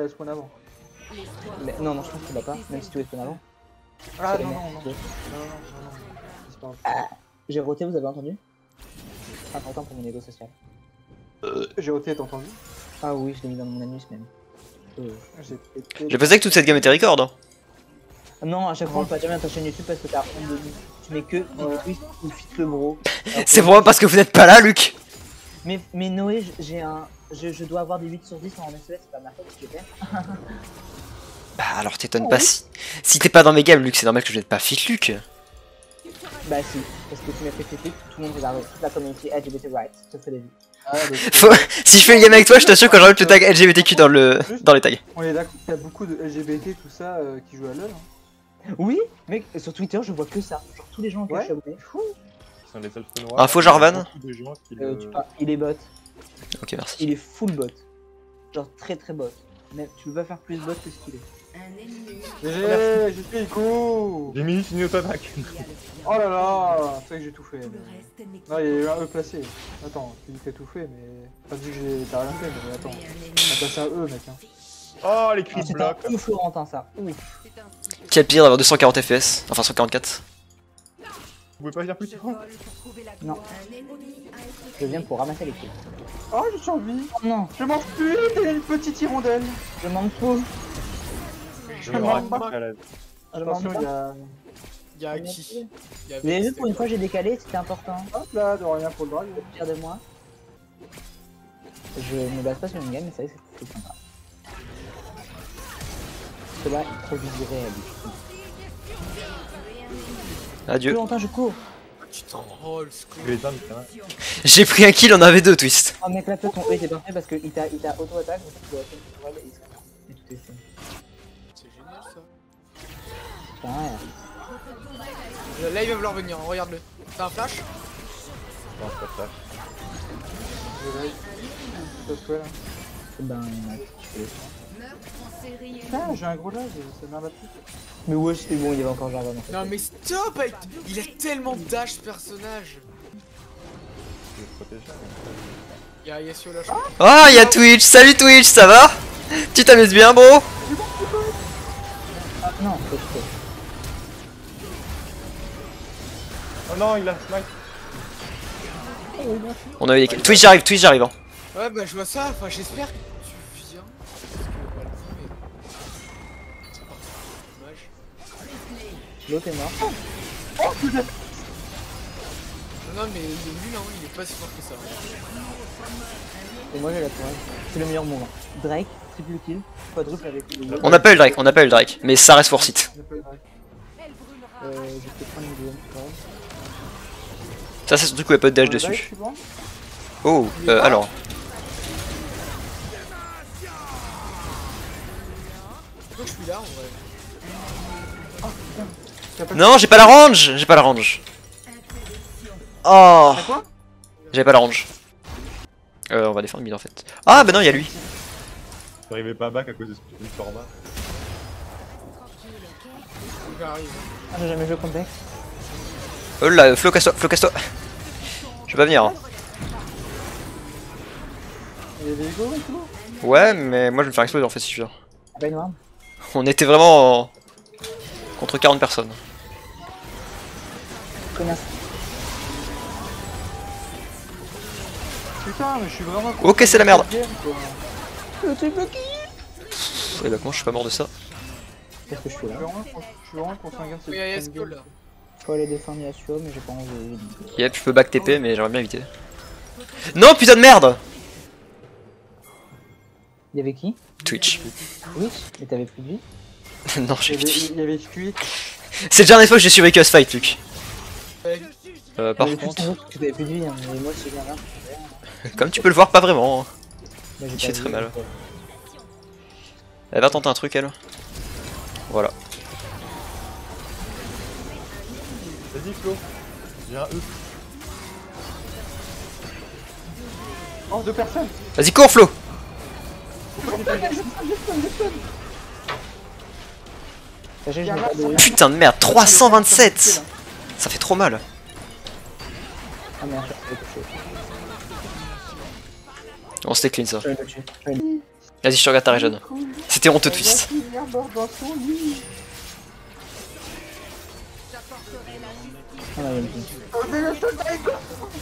spawn avant. Mais, non, non, je pense que tu l'as pas, même si tu es spawn avant. Ah C'est non, les non, mecs. non. Non. C'est pas grave. J'ai roté, vous avez entendu? Important pour mon égo social. J'ai ôté, t'as entendu? Ah oui, je l'ai mis dans mon anus même. J'ai pété. Je pensais que toute cette gamme était record. Hein. Non, à chaque fois on peut pas jamais ta chaîne YouTube parce que t'as honte de nous. Tu mets que twist ou fit le bro. C'est vraiment parce que vous n'êtes pas là, Luc. Mais Noé, j'ai un. Je dois avoir des 8 sur 10 en SES, c'est pas ma faute si je perds. Bah alors t'étonnes pas si t'es pas dans mes games, Luc, c'est normal que je n'aide pas fit, Luc. Bah si, parce que tu m'as fait cliquer, tout le monde regarde, toute la communauté LGBT rights se fait des vues. Ah, donc, Si je fais une game avec toi, je t'assure que j'enlève le tag LGBTQ dans les tags. on est d'accord, t'as beaucoup de LGBT, tout ça, qui jouent à LoL. Hein. Oui, mec, sur Twitter je vois que ça. Genre tous les gens auxquels je suis abonné. Ce sont les seuls feux noirs. Info Jarvan. Beaucoup de gens qui le... Il est bot. Ok, merci. Il est full bot. Genre très bot. Mais tu peux pas faire plus bot que ce qu'il est. J'ai fait Ico. J'ai mis une auto-attaque. Oh là là, c'est vrai que j'ai tout fait. Non, il y a eu un E placé. Attends, tu dis que t'as tout fait, mais... T'as dit que t'as rien fait, mais attends. T'as passé un E, mec. Hein. Oh, les cris de C'est bloc. un ouf Florentin ça. Ouf. Quel pire d'avoir 240 FPS, enfin 144. Vous pouvez pas dire plus fort? Non. Je viens pour ramasser les kills. Oh, j'ai survécu. Oh non, Je mange plus, t'es une petite hirondelle. je manque trop. Je me me rends raconte à la... Je manque Attention, pas. il y a... Il y a qui? Il y a Vous avez vu pour une fois j'ai décalé, c'était important. Hop là, de rien pour le dragon. Fier de moi. Je me base pas sur une game, mais c'est vrai que c'est sympa. Parce que là, il trop viserait à lui. Adieu. Plus longtemps je cours. Tu t'en rolls, quoi. Les hommes, ça va. J'ai pris un kill, on avait deux twist. Oh mec là toi ton E était parfait parce qu'il t'a auto-attaque, en fait tu dois faire une tourelle et tout est fait. C'est génial ça. Putain, ouais. Là ils veulent leur venir, hein, regarde-le. T'as un flash? Non, c'est pas ça. Je vais. Ça se fait là. Ben, tu fais. Putain, j'ai un gros lag, ça merde à plus. Mais ouais, c'est bon, il y avait encore Jarvan en fait. Non mais stop avec... Il a tellement de dash ce personnage. Je vais te protéger. Il y a Yasuo là. Ah, y'a Twitch, salut Twitch, ça va? Tu t'amuses bien, bro? Ah non, faut que je fais. Oh non, il a smite. On a eu des... Twitch j'arrive. Hein. Ouais bah je vois ça, enfin j'espère que tu viens. Parce que bah le coup mais... C'est parti. Dommage. L'autre est mort. Non mais il est nul hein, il est pas si fort que ça. Et moi j'ai la tourelle. C'est le meilleur moment. Drake, triple kill, quadruple avec le On n'a pas eu le Drake, mais ça reste for it. J'ai pas eu de lag. J'ai fait 3 millions. Ça, c'est surtout qu'il n'y a pas de dash On a lag, dessus. tu vois? Oh, alors. Pourquoi je suis là en vrai? Non, j'ai pas la range. Oh, T'as quoi? j'avais pas la range. On va défendre mid en fait. Ah bah non, y'a lui. J'arrivais pas back à cause de ce putain de format. J'arrive. Ah, j'ai jamais joué complexe. Oh là, Flo casse-toi. Je vais pas venir. Hein. Il y avait Ego et tout? Ouais, mais moi je vais me faire exploser en fait si je viens. Pas une arme. On était vraiment contre 40 personnes. Connasse. Putain, mais je suis vraiment... Ok, c'est la merde. Le triple kill. Et bah comment je suis pas mort de ça? Qu'est-ce que je fais là? Je suis vraiment contre un gars Il y a Yasuo là. Faut aller défendre Yasuo, mais j'ai pas envie. Yep, je peux back TP, mais j'aimerais bien éviter. Non, putain de merde! Il y avait qui? Twitch. Oui, mais t'avais plus de vie. Non, j'ai plus de vie. Il y avait Squid. C'est la dernière fois que j'ai survécu à ce fight, Luc. Par J'avais contre, plus de vie, que t'avais plus de vie, hein, mais moi si j'ai rien. comme tu peux le voir, pas vraiment. Bah, j'ai Il pas fait vu, très mal. donc, Elle va tenter un truc, elle. Voilà. Vas-y, Flo. J'ai un E. Oh, 2 personnes. Vas-y, cours, Flo! Sachez que je n'ai pas de... Putain de merde, 327! Ça fait trop mal. Ah merde, je l'ai touché. Bon, c'était clean ça. Je vais le tuer. Vas-y, je te regarde ta régène. C'était honteux, On va Twist. finir mort dans son lit. Ah, là, il y a une fille. Oh, mais le soldat est con.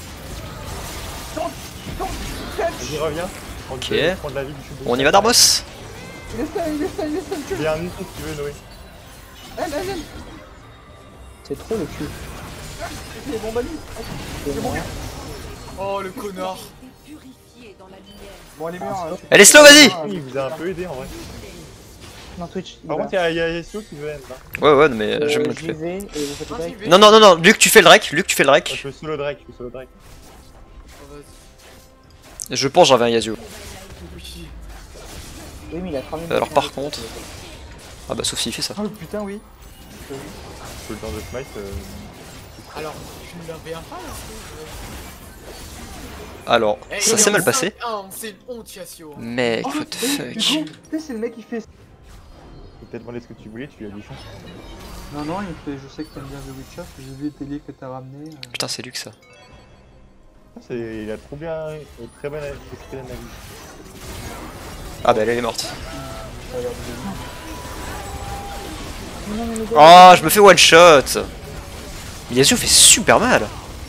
Vas-y, reviens. Ok. Prends de la vie du chou. On y va, Darbos? Il est stun, il est stun, il est stun. Il y a un nid si tu veux, Noé. Elle. C'est trop le cul. Il est bon banni. C'est bon. Oh le connard. Bon, elle est meilleure. Elle est slow, vas-y. Il vous a un peu aidé en vrai. Non, Twitch. Par contre, il y a Yasuo qui veut end là. Ouais, mais je vais me J'y l'occuper. vais et vous faites direct. Non, non, Luc, tu fais le Drake. Luc, tu fais le Je Drake. fais solo Drake, je fais solo Drake. Oh, vas-y. Je pense j'en vais un Yasuo. Oui. Oui, mais il a 3 minutes. Alors, par contre. Ah bah, sauf s'il fait ça. Oh putain, oui. Tout le temps de smite. Alors, tu ne l'avais pas là. Alors, Eh, ça il est s'est en mal passé. 5-1, c'est une honte, Yasuo. Mec, what the Du fuck. coup, tu sais, c'est le mec qui fait. J'ai peut-être demandé ce que tu voulais, tu lui as dit ça. Non, non, il fait. Je sais que t'aimes bien The Witcher, j'ai vu les télé que t'as ramené. Putain, c'est Luc ça. Il a trop bien, très bonne esprit d'analyse. Ah bah, elle est morte. Ça a l'air de Non, mais les gars, Oh, je me fais one shot. Yasuo fait super mal.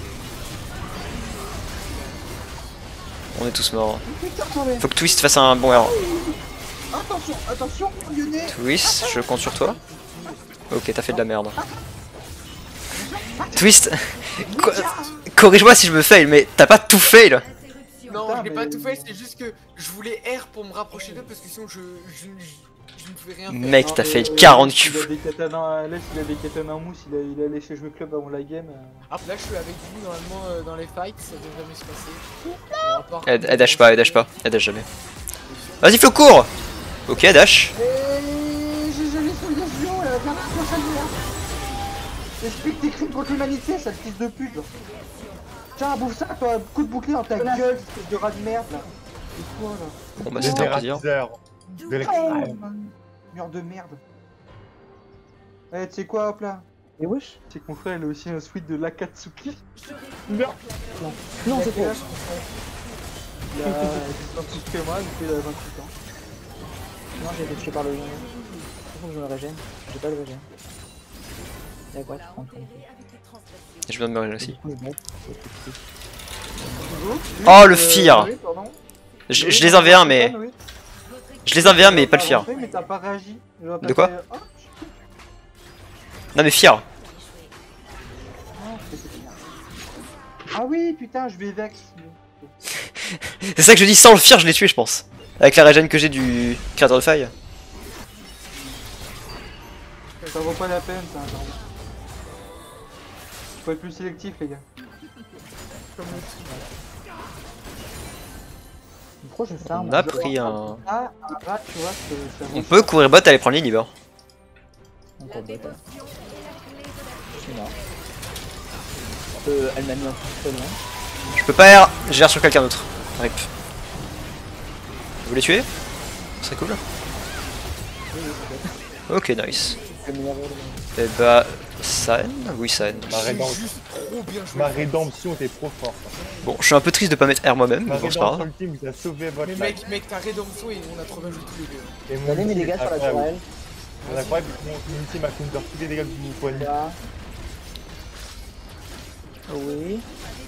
On est tous morts. Putain, attendez. Faut que Twist fasse un bon R. Attention, attention, Lyonnais. Twist, je compte sur toi. Ok, t'as fait de la merde. Twist, corrige-moi si je me fail, mais t'as pas tout fail. Non, Putain, je l'ai pas mais- tout fait, c'est juste que je voulais R pour me rapprocher d'eux parce que sinon je ne pouvais rien faire. Mec, Non, t'as mais, fait 40 Il a Q. des katanas à l'aise, il a des katanas en mousse, il a laissé jouer club avant la game. Ah, là je suis avec vous normalement dans les fights, ça devrait mieux se passer. À part- Elle dash pas, elle dash jamais. Vas-y, Flo, cours. Ok, elle dash. Et j'ai jamais sur Yasuo, viens là, prochaine là. Explique tes crimes contre l'humanité, sale fils de pute. Là. Tiens, bouffe ça, toi, coup de bouclier dans ta gueule, espèce de rat de merde là. C'est quoi là? Bon bah, c'était un plaisir. Dératiseur de l'extrême. Mur de merde. Eh, tu sais quoi, hop là? Et wesh. C'est que mon frère il a aussi un suite de l'Akatsuki. Non, c'est trop. Il a 26 que moi, depuis 28 ans. Non, j'ai été tué par le. Il faut que je me régène. J'ai pas de régène. D'accord, je prends le temps. Je viens de me aussi. Du coup, je mets. Oh, le fear. Oui, pardon. Je les avais un, mais. Oui. Je les avais un, mais pas le fear. Mais t'as pas réagi. Genre, t'as De quoi fait, oh, Non, mais fear. ah oui, putain, je vais vex. C'est ça que je dis, sans le fear, je l'ai tué, je pense. Avec la régène que j'ai du créateur de faille. Ça vaut pas la peine, ça. Genre. Faut être plus sélectif, les gars. Pourquoi je farm? On a pris un. Ah, un rat, tu vois, ça On peut courir bot, aller prendre l'inhibitor. Encore bête. Je suis mort. Elle m'a mis un coup très loin. Je peux pas R, j'ai R sur quelqu'un d'autre. Rip. Vous les tuer? Ce serait cool. Ok, nice. Le meilleur rôle. Et bah, Saen? Oui, Saen. Ma rédemption, t'es trop fort. Bon, je suis un peu triste de pas mettre R moi-même, Ma mais bon, c'est pas rédemption grave. ultime, vous a sauvé votre Mais life. mec, ta rédemption et on a trop bien joué tous les deux. Et Vous mon allez mes ultime dégâts est sur la incroyable. tourelle. C'est incroyable, mon ultime a counter tous les dégâts que vous poignez. Là. Oui.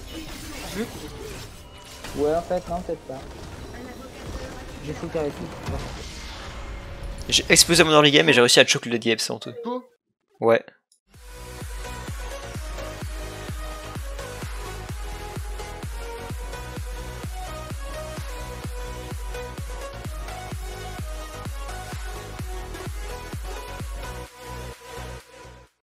Ouais, en fait, non, peut-être pas. J'ai fait carré tout. J'ai explosé mon early game et j'ai réussi à choke le game, c'est en tout. Ouais.